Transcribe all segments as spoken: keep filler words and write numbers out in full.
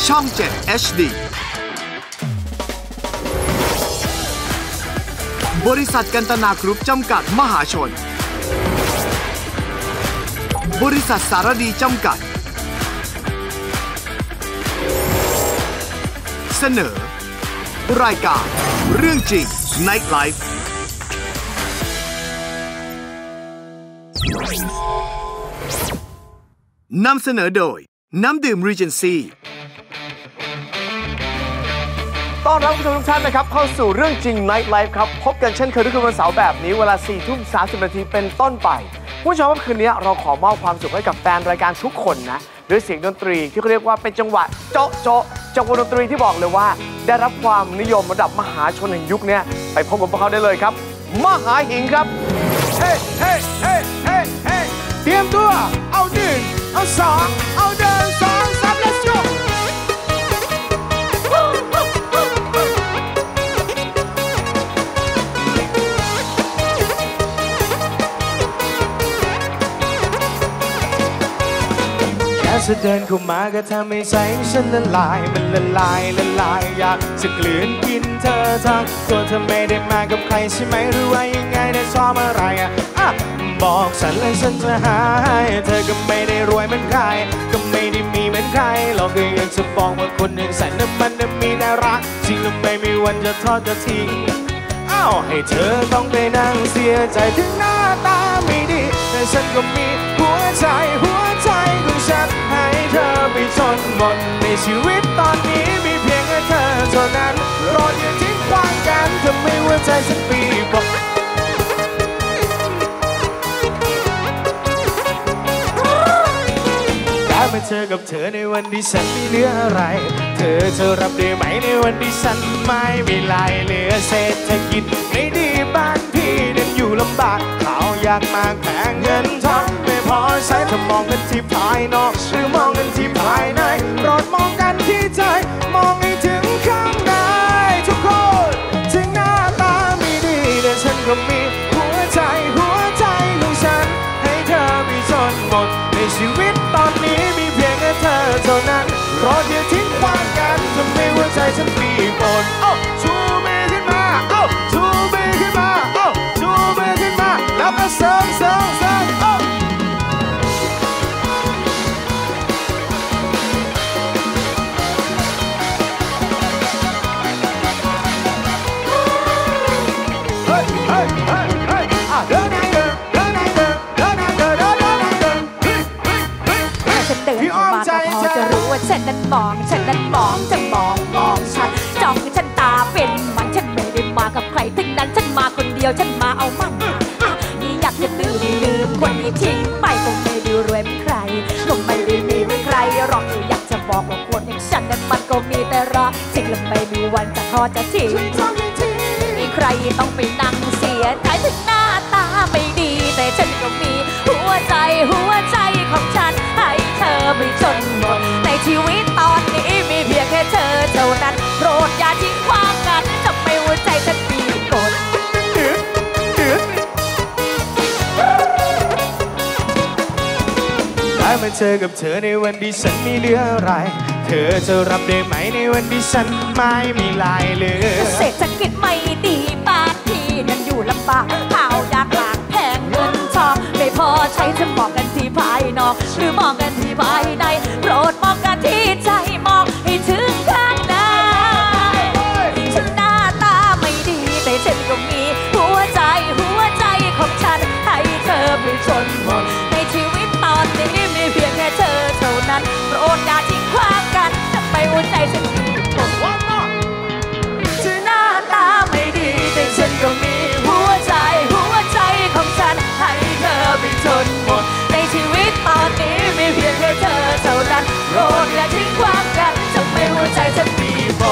ช่อง เจ็ด เอช ดี บริษัทกันตนากรุ๊ปจำกัดมหาชนบริษัทสารดีจำกัดเสนอรายการเรื่องจริง Night Life นำเสนอโดยน้ำดื่ม Regency ต้อนรับผู้ชมทุกท่านนะครับเข้าสู่เรื่องจริง Night Life ครับพบกันเช่นเคยทุกคืนวันเสาร์แบบนี้เวลา สี่ทุ่มสามสิบนาทีเป็นต้นไปผู้ชมว่าคืนนี้เราขอมอบความสุขให้กับแฟนรายการทุกคนนะด้วยเสียงดนตรีที่เขาเรียกว่าเป็นจังหวะโจ๊ะโจ๊ะจังหวะดนตรีที่บอกเลยว่าได้รับความนิยมระดับมหาชนแห่งยุคนี้ไปพบกับพวกเขาได้เลยครับมหาหิงครับเฮ้เฮ้เฮ้เฮ้เฮ้เตรียมตัวเอาหนึ่งเอาสองเอาเดินสองสาม let's goแค่เดินเข้ามาก็ทำให้ใจฉันละลายมันละลายละลายอยากจะกลืนกินเธอทั้งตัวเธอไม่ได้มากับใครใช่ไหมหรือว่ายังไงได้ชอบอะไรอ่ะอ่ะบอกฉันเลยฉันจะหาให้เธอก็ไม่ได้รวยเหมือนใครก็ไม่ได้มีเหมือนใครหรอกก็อยากจะบอกว่าคนอย่างฉันนั้นมันน่ะมีน่ารักจริงและไม่มีวันจะทอดจะทิ้งอ้าวให้เธอต้องไปนั่งเสียใจถึงหน้าตาไม่ดีแต่ฉันก็มีหัวใจหัวใจของฉันให้เธอไปจนหมดในชีวิตตอนนี้มีเพียงแค่เธอเท่านั้นโปรดอย่าทิ้งขว้างกันทำให้หัวใจฉันปีบอกได้มาเจอกับเธอในวันที่ฉันไม่เหลืออะไรเธอจะรับได้ไหมในวันที่ฉันไม่มีลายเหลือเศรษฐกิจไม่ดีบ้านพี่นั้นอยู่ลำบากเขาอยากมากแพงเงินทองไม่พอใช้ถ้ามองกันที่ภายนอกหรือมองกันที่ภายในโปรดมองกันที่ใจมองให้ถึงข้างในทุกคนถึงหน้าตาไม่ดีแต่ฉันก็มีหัวใจหัวใจของฉันให้เธอไปจนหมดในชีวิตตอนนี้มีเพียงแค่เธอเท่านั้นโปรดอย่าทิ้งขว้างกันทำให้หัวใจฉันปีบนโอ้ชูมือขึ้นมาโอ้ชูมือขึ้นมาโอ้ชูมือขึ้นมาแล้วก็เสิร์ฟเสิร์ฟเสิร์ฟโอ้เฮ้ยเฮ้ยเฮ้ยเฮ้ยอ่ะเดินให้เดินเดินให้เดินเดินให้เดินเดินเดินให้เดินเฮ้ยเฮ้ยเฮ้ยเฮ้ยฉันเดินเข้ามาก็พอจะรู้ว่าฉันนั้นมองฉันนั้นมองจะมองมองฉันจ้องฉันตาเป็นมันฉันไม่ได้มากับใครทั้งนั้นฉันมาคนเดียวฉันมาเอามันนี่อยากจะลืมลืมคนที่ทิ้งไปคงไม่ได้รวยเหมือนใครคงไม่ได้มีเหมือนใครหรอกอยากจะบอกว่าคนอย่างฉันนั้นมันก็มีแต่รักจริงและไม่มีวันจะทอดจะทิ้งมีใครต้องไปนั่งเสียใจถึงหน้าตาไม่ดีแต่ฉันก็มีหัวใจหัวใจของฉันให้เธอไปจนหมดในชีวิตตอนนี้มีเพียงแค่เธอเท่านั้นโปรดอย่าทิ้งขว้างกันทำให้หัวใจฉันปีกดได้มาเจอกับเธอในวันที่ฉันไม่เหลืออะไรเธอจะรับได้ไหมในวันที่ฉันไม่มีลายเหลือเศรษฐกิจไม่ดีบ้านพี่นั้นอยู่ลำบากข้าวยากหลากแพงเงินทองไม่พอใช้จะมองกันที่ภายนอกหรือมองกันที่ภายในโปรดมองกันที่ใจมองให้ถึงข้างในฉันหน้าตาไม่ดีแต่ฉันก็มีหัวใจหัวใจของฉันให้เธอไปจนหมดในชีวิตตอนนี้มีเพียงแค่เธอเท่านั้นโปรดอย่าทิ้งขว้างกันทำไมหัวใจฉันถึงหน้าตาไม่ดีแต่ฉันก็มีหัวใจหัวใจของฉันให้เธอไปจนหมดในชีวิตตอนนี้มีเพียงแค่เธอเท่านั้นโปรดอย่าทิ้งขว้างกันทำไมหัวใจฉันปีโบ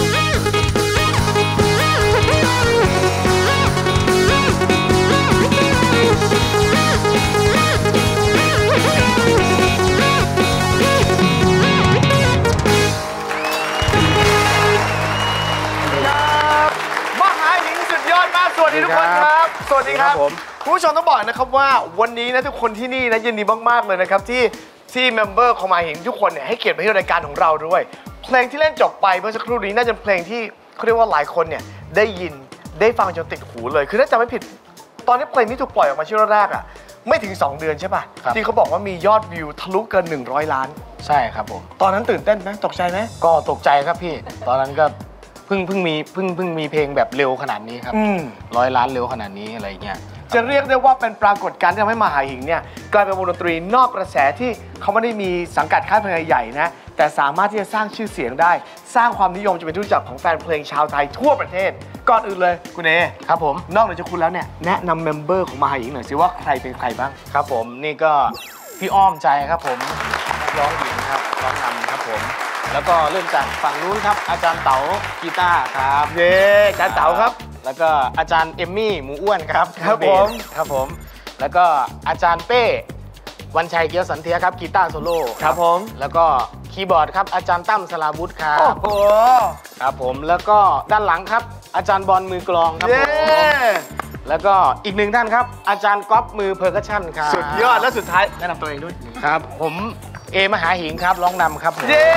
สวัสดีทุกคนครับสวัสดีครับคุณผู้ชมต้องบอกนะครับว่าวันนี้นะทุกคนที่นี่นะยินดีมากๆเลยนะครับที่ที่เมมเบอร์ของมาเห็นทุกคนเนี่ยให้เกียรติมาที่รายการของเราด้วยเพเพลงที่เล่นจบไปเมื่อสักครู่นี้น่าจะเป็นเพลงที่เขาเรียกว่าหลายคนเนี่ยได้ยินได้ฟังจนติดหูเลยคือถ้าจำไม่ผิดตอนนี้เพลงนี้ถูกปล่อยออกมาช่วงแรกอ่ะไม่ถึงสองเดือนใช่ป่ะที่เขาบอกว่ามียอดวิวทะลุเกินหนึ่งร้อยล้านใช่ครับผมตอนนั้นตื่นเต้นไหมตกใจไหมก็ตกใจครับพี่ตอนนั้นก็เพิ่งเพิ่งมีเพิ่งเพิ่งมีเพลงแบบเร็วขนาดนี้ครับร้อยล้านเร็วขนาดนี้อะไรเงี้ยจะเรียกได้ว่าเป็นปรากฏการณ์ที่ทำให้มหาหิงเนี่ยกลายเป็นวงดนตรีนอกกระแสที่เขาไม่ได้มีสังกัดค่ายเพลงใหญ่นะแต่สามารถที่จะสร้างชื่อเสียงได้สร้างความนิยมจะเป็นที่รู้จักของแฟนเพลงชาวไทยทั่วประเทศก่อนอื่นเลยคุณเอครับผมนอกจากคุณแล้วเนี่ยแนะนำเมมเบอร์ของมหาหิงหน่อยสิว่าใครเป็นใครบ้างครับผมนี่ก็พี่อ้อมใจครับผมร้องหญิงครับร้องนำครับผมแล้วก็เริ่มจากฝั่งนู้นครับอาจารย์เต๋ากีตาร์ครับเย้อาจารย์เต๋าครับแล้วก็อาจารย์เอมมี่หมูอ้วนครับครับผมครับผมแล้วก็อาจารย์เป้วันชัยเกียวสันเทียครับกีตาร์โซโล่ครับผมแล้วก็คีย์บอร์ดครับอาจารย์ตั้มสลาวุฒิครับโอ้โหครับผมแล้วก็ด้านหลังครับอาจารย์บอลมือกลองครับผมแล้วก็อีกหนึ่งท่านครับอาจารย์ก๊อฟมือเพอร์คัชชั่นครับสุดยอดและสุดท้ายแนะนำตัวเองด้วยครับผมเอมหาหิงครับร้องนำครับเย้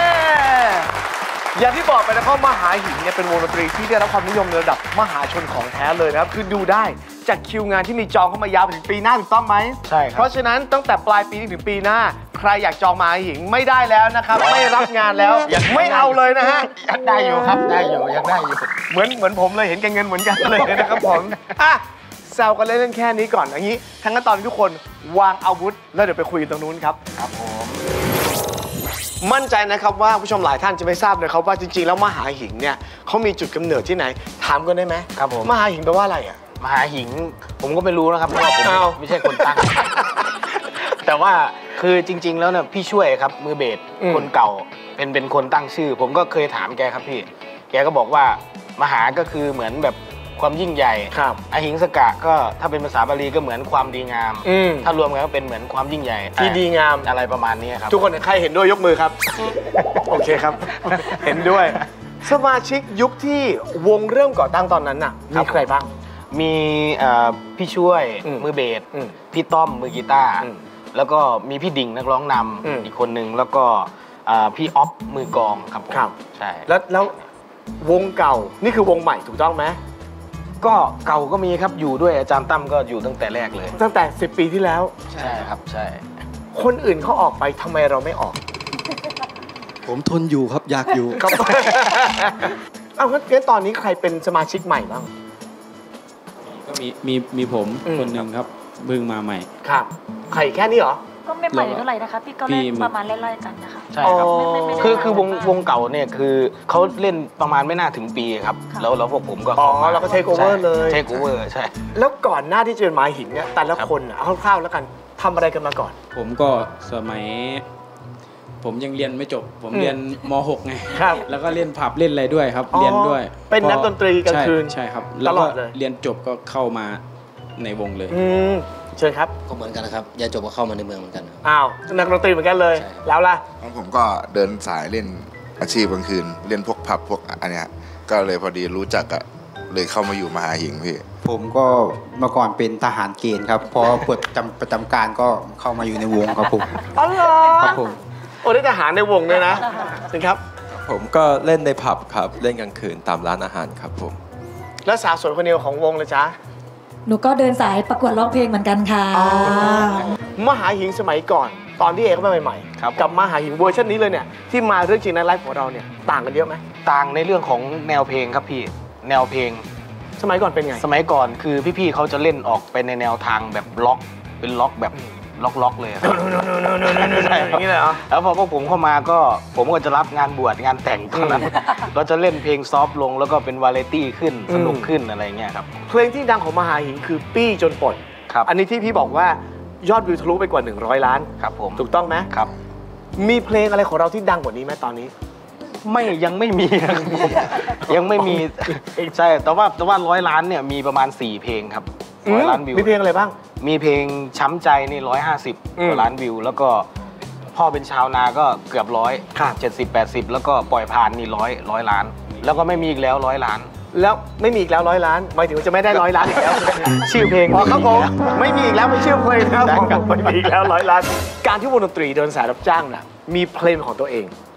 อย่างที่บอกไปนะครับมหาหิงเนี่ยเป็นวงดนตรีที่ได้รับความนิยมในระดับมหาชนของแท้เลยนะครับคือดูได้จากคิวงานที่มีจองเข้ามายาวไปถึงปีหน้าถูกต้องไหมใช่ครับเพราะฉะนั้นตั้งแต่ปลายปีถึงปีหน้าใครอยากจองมหาหิงไม่ได้แล้วนะครับไม่รับงานแล้วไม่เอาเลยนะฮะอยากได้อยู่ครับได้อยู่อยากได้อยู่เหมือนเหมือนผมเลยเห็นแกเงินเหมือนกันเลยนะครับผมอ่ะแซวกันเล่นๆแค่นี้ก่อนอย่างนี้ทั้งนั้นตอนนี้ทุกคนวางอาวุธแล้วเดี๋ยวไปคุยกันตรงนู้นครับครับผมมั่นใจนะครับว่าผู้ชมหลายท่านจะไม่ทราบเลยครับว่าจริงๆแล้วมหาหิงเนี่ยเขามีจุดกำเนิดที่ไหนถามกันได้ไหมครับผมมหาหิงแปลว่าอะไรอ่ะมหาหิงผมก็ไม่รู้นะครับเพราะว่าผมไม่ใช่คนตั้งแต่ว่าคือจริงๆแล้วเนี่ยพี่ช่วยครับมือเบสคนเก่าเป็นเป็นคนตั้งชื่อผมก็เคยถามแกครับพี่แกก็บอกว่ามหาก็คือเหมือนแบบความยิ่งใหญ่ครับอหิงสกะก็ถ้าเป็นภาษาบาลีก็เหมือนความดีงามถ้ารวมกันก็เป็นเหมือนความยิ่งใหญ่ที่ดีงามอะไรประมาณนี้ครับทุกคนใครเห็นด้วยยกมือครับโอเคครับเห็นด้วยสมาชิกยุคที่วงเริ่มก่อตั้งตอนนั้นน่ะมีใครบ้างมีพี่ช่วยมือเบสพี่ต้อมมือกีตาร์แล้วก็มีพี่ดิ่งนักร้องนำอีกคนนึงแล้วก็พี่อ๊อฟมือกลองครับผมใช่แล้วแล้ววงเก่านี่คือวงใหม่ถูกต้องไหมก็เก่าก็มีครับอยู่ด้วยอาจารย์ตั้มก็อยู่ตั้งแต่แรกเลยตั้งแต่สิบปีที่แล้วใช่ครับใช่คนอื่นเขาออกไปทำไมเราไม่ออกผมทนอยู่ครับอยากอยู่ครับเอางั้นตอนนี้ใครเป็นสมาชิกใหม่บ้างก็มีมีมีผมคนหนึ่งครับเพิ่งมาใหม่ครับใครแค่นี้เหรอก็ไม่ใหม่เท่าไหร่นะคะพี่ก็เล่นประมาณไล่ๆกันนะคะใช่ครับคือคือวงวงเก่าเนี่ยคือเขาเล่นประมาณไม่น่าถึงปีครับแล้วแล้วพวกผมก็อ๋อเราก็เทคโอเวอร์เลยเทคโอเวอร์ใช่แล้วก่อนหน้าที่จะเป็นมหาหิงเนี่ยแต่ละคนอ่ะคร่าวๆแล้วกันทำอะไรกันมาก่อนผมก็สมัยผมยังเรียนไม่จบผมเรียนม หก ไงแล้วก็เล่นผับเล่นอะไรด้วยครับเรียนด้วยเป็นนักดนตรีกลางคืนใช่ครับแล้วก็เรียนจบก็เข้ามาในวงเลยเชิญครับก็เหมือนกันนะครับเรียนจบก็เข้ามาในเมืองเหมือนกันอ้าวนักดนตรีเหมือนกันเลยแล้วล่ะของผมก็เดินสายเล่นอาชีพกลางคืนเล่นพวกผับพวกอันเนี้ยก็เลยพอดีรู้จักอะเลยเข้ามาอยู่มหาหิงพี่ผมก็เมื่อก่อนเป็นทหารเกณฑ์ครับพอปลดจำประจำการก็เข้ามาอยู่ในวงครับผมอ๋อเหรอครับผมโอ้ได้ทหารในวงเลยนะจริงครับผมก็เล่นในผับครับเล่นกลางคืนตามร้านอาหารครับผมแล้วสาวสวยคนเดียวของวงเลยจ้าหนูก็เดินสายประกวดร้องเพลงเหมือนกันค่ะมหาหิงสมัยก่อนตอนที่เอกเข้ามาใหม่ๆกับมหาหิงเวอร์ชันนี้เลยเนี่ยที่มาเรื่องจริงในไลฟ์ของเราเนี่ยต่างกันเยอะไหมต่างในเรื่องของแนวเพลงครับพี่แนวเพลงสมัยก่อนเป็นไงสมัยก่อนคือพี่ๆเขาจะเล่นออกไปในแนวทางแบบล็อกเป็นล็อกแบบล็อกๆเลยครับใช่อย่างนี้เลยเหรอแล้วพอพวกผมเข้ามาก็ผมก็จะรับงานบวชงานแต่งเท่านั้นเราจะเล่นเพลงซอฟต์ลงแล้วก็เป็นวาไรตี้ขึ้นสนุกขึ้นอะไรเงี้ยครับเพลงที่ดังของมหาหิงคือปี้จนปลดอันนี้ที่พี่บอกว่ายอดวิวทะลุไปกว่าหนึ่งร้อยล้านครับผมถูกต้องไหมครับมีเพลงอะไรของเราที่ดังกว่านี้ไหมตอนนี้ไม่ยังไม่มียังไม่มีใช่แต่ว่าแต่ว่าร้อยล้านเนี่ยมีประมาณสี่เพลงครับร้อยล้านวิวมีเพลงอะไรบ้างมีเพลงช้ำใจนี่ร้อยห้าสิบล้านวิวแล้วก็พ่อเป็นชาวนาก็เกือบร้อยเจ็ดสิบแปดสิบแล้วก็ปล่อยผ่านนี่ร้อยร้อยล้านแล้วก็ไม่มีอีกแล้วร้อยล้านแล้วไม่มีอีกแล้วร้อยล้านหมายถึงว่าจะไม่ได้ร้อยล้านอีกแล้วชื่อเพลงพอครับผมไม่มีอีกแล้วไม่ชื่อเพลงครับไม่มีอีกแล้วร้อยล้านการที่วงดนตรีเดินสายรับจ้างน่ะมีเพลงของตัวเอง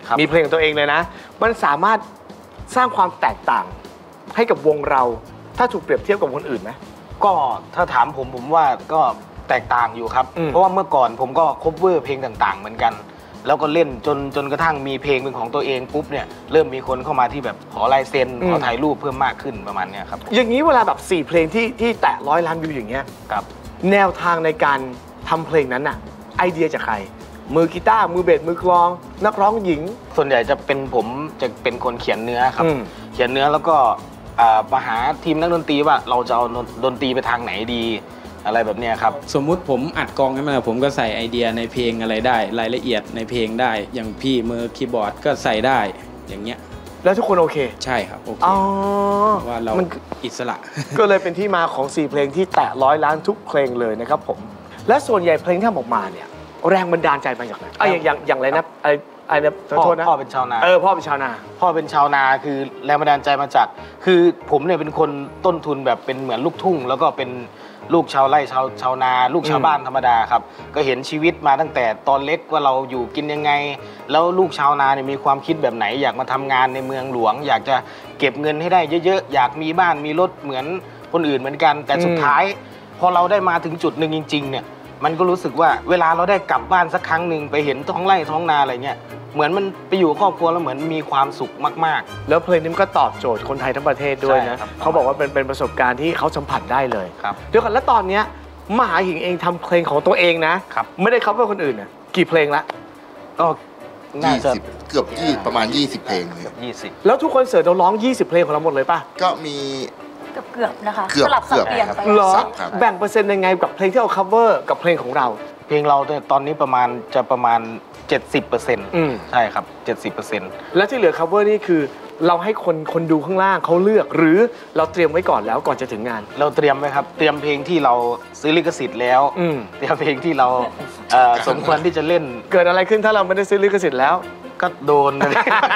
มีเพลงของตัวเองเลยนะมันสามารถสร้างความแตกต่างให้กับวงเราถ้าถูกเปรียบเทียบกับคนอื่นไหมก็ถ้าถามผมผมว่าก็แตกต่างอยู่ครับเพราะว่าเมื่อก่อนผมก็คัฟเวอร์เพลงต่างๆเหมือนกันแล้วก็เล่นจนจนกระทั่งมีเพลงเป็นของตัวเองปุ๊บเนี่ยเริ่มมีคนเข้ามาที่แบบขอลายเซ็นขอถ่ายรูปเพิ่มมากขึ้นประมาณนี้ครับอย่างนี้เวลาแบบสี่เพลงที่ที่แตะร้อยล้านวิวอย่างเงี้ยครับแนวทางในการทำเพลงนั้นน่ะไอเดียจากใครมือกีตาร์มือเบสมือกลองนักร้องหญิงส่วนใหญ่จะเป็นผมจะเป็นคนเขียนเนื้อครับเขียนเนื้อแล้วก็มาหาทีมนักดนตรีว่าเราจะเอาดนตรีไปทางไหนดีอะไรแบบนี้ครับสมมุติผมอัดกลองขึ้นมาผมก็ใส่ไอเดียในเพลงอะไรได้รายละเอียดในเพลงได้อย่างพี่มือคีย์บอร์ดก็ใส่ได้อย่างเงี้ยแล้วทุกคนโอเคใช่ครับโอเคว่าเราอิสระก็เลยเป็นที่มาของสี่เพลงที่แตะร้อยล้านทุกเพลงเลยนะครับผมและส่วนใหญ่เพลงที่ทำออกมาเนี่ยแรงบันดาลใจมาจากไหนอ่ะอย่างอย่างอย่างไรนะไอ้ไอ้นะพ่อพ่อเป็นชาวนาเออพ่อเป็นชาวนาพ่อเป็นชาวนาคือแรงบันดาลใจมาจากคือผมเนี่ยเป็นคนต้นทุนแบบเป็นเหมือนลูกทุ่งแล้วก็เป็นลูกชาวไร่ชาวชาวนาลูกชาวบ้านธรรมดาครับก็เห็นชีวิตมาตั้งแต่ตอนเล็กว่าเราอยู่กินยังไงแล้วลูกชาวนาเนี่ยมีความคิดแบบไหนอยากมาทำงานในเมืองหลวงอยากจะเก็บเงินให้ได้เยอะๆอยากมีบ้านมีรถเหมือนคนอื่นเหมือนกันแต่สุดท้ายพอเราได้มาถึงจุดหนึ่งจริงๆเนี่ยมันก็รู้สึกว่าเวลาเราได้กลับบ้านสักครั้งหนึ่งไปเห็นท้องไร่ท้องนาอะไรเงี้ยเหมือนมันไปอยู่ครอบครัวแล้วเหมือนมีความสุขมากๆแล้วเพลงนี้มันก็ตอบโจทย์คนไทยทั้งประเทศด้วยนะเขาบอกว่าเป็นเป็นประสบการณ์ที่เขาสัมผัสได้เลยเดี๋ยวก่อนแล้วตอนเนี้ยมหาหิงเองทำเพลงของตัวเองนะไม่ได้คัฟเวอร์คนอื่นนะกี่เพลงละก็น่าจะเกือบยี่ประมาณยี่สิบเพลงเลยยี่สิบแล้วทุกคนเสิร์ตเราร้องยี่สิบเพลงของเราหมดเลยป่ะก็มีเกือบๆนะคะสลับสับเปลี่ยนไปหรอแบ่งเปอร์เซ็นต์ยังไงกับเพลงที่เราคัฟเวอร์กับเพลงของเราเพลงเราตอนนี้ประมาณจะประมาณ เจ็ดสิบเปอร์เซ็นต์ ใช่ครับ เจ็ดสิบเปอร์เซ็นต์แล้วที่เหลือ cover นี่คือเราให้คนคนดูข้างล่างเขาเลือกหรือเราเตรียมไว้ก่อนแล้วก่อนจะถึงงานเราเตรียมไว้ครับเตรียมเพลงที่เราซื้อลิขสิทธิ์แล้วเตรียมเพลงที่เราสมควรที่จะเล่นเกิดอะไรขึ้นถ้าเราไม่ได้ซื้อลิขสิทธิ์แล้วก็โดนเลย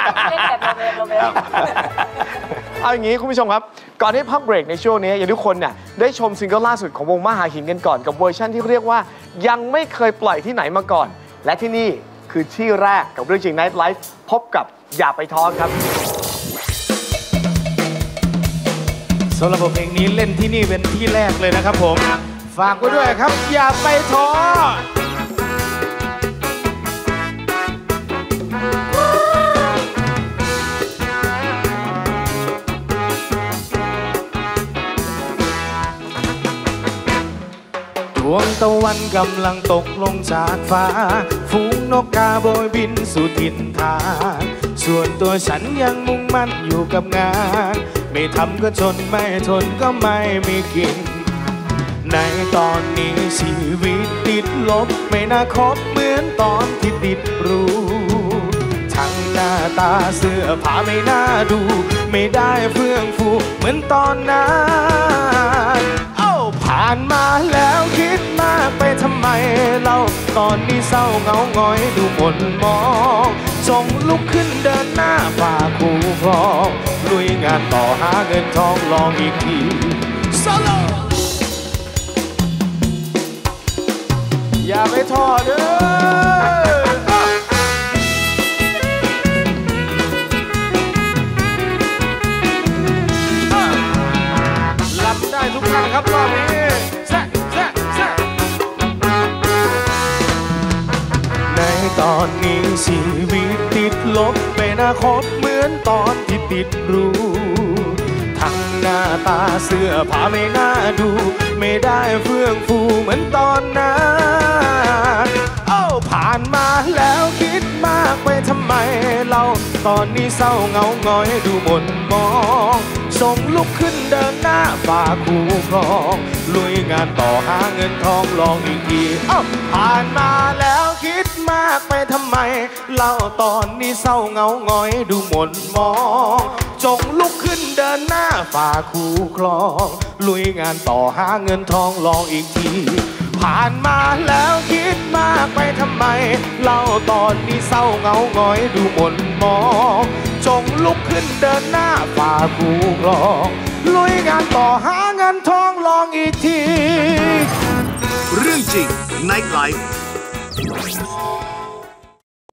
เอาอย่างนี้คุณผู้ชมครับก่อนที่พักเบรกในช่วงนี้อยากทุกคนเนี่ยได้ชมซิงเกิลล่าสุดของวงมหาหินกันก่อนกับเวอร์ชันที่เรียกว่ายังไม่เคยปล่อยที่ไหนมาก่อนและที่นี่คือที่แรกกับเรื่องจริง Night Life พบกับอย่าไปท้อครับสำหรับเพลงนี้เล่นที่นี่เป็นที่แรกเลยนะครับผมฝากไว้ด้วยครับอย่าไปท้อดวงตะวันกำลังตกลงจากฟ้าฝูงนกกาโบยบินสู่ถิ่นฐานส่วนตัวฉันยังมุ่งมั่นอยู่กับงานไม่ทำก็จนไม่ทนก็ไม่มีกินในตอนนี้ชีวิตติดลบไม่น่าคบเหมือนตอนที่ติดรูทั้งหน้าตาเสื้อผ้าไม่น่าดูไม่ได้เฟื่องฟูเหมือนตอนนั้นผ่านมาแล้วคิดมากไปทำไมเราตอนนี้เศร้าเหงาหงอยดูหม่นมองจงลุกขึ้นเดินหน้าฝ่าคู่ครองลุยงานต่อหาเงินทองลองอีกทีโซโลอย่าไปท้อเด้อได้ทุกท่านครับรอบนี้แซ่แซ่แซ่ในตอนนี้ชีวิตติดลบไม่น่าคบเหมือนตอนที่ติดรูทั้งหน้าตาเสื้อผ้าไม่น่าดูไม่ได้เฟื่องฟูเหมือนตอนนั้นโอ้ผ่านมาแล้วคิดมากไปทำไมเราตอนนี้เศร้าเหงาหงอยดูหม่นมองส่งลุกขึ้นเดินหน้าฝ่าคู่ครองลุยงานต่อหาเงินทองลองอีกทีอ้าวผ่านมาแล้วคิดมากไปทำไมเล่าตอนนี้เศร้าเหงาหงอยดูหม่นมองจงลุกขึ้นเดินหน้าฝ่าคู่ครองลุยงานต่อหาเงินทองลองอีกทีผ่านมาแล้วคิดมากไปทำไมเล่าตอนนี้เศร้าเหงาหงอยดูหม่นมองจงลุกขึ้นเดินหน้าฝ่าคู่ครองลุยงานต่อหาเงินทองลองอีกทีเรื่องจริง Night Life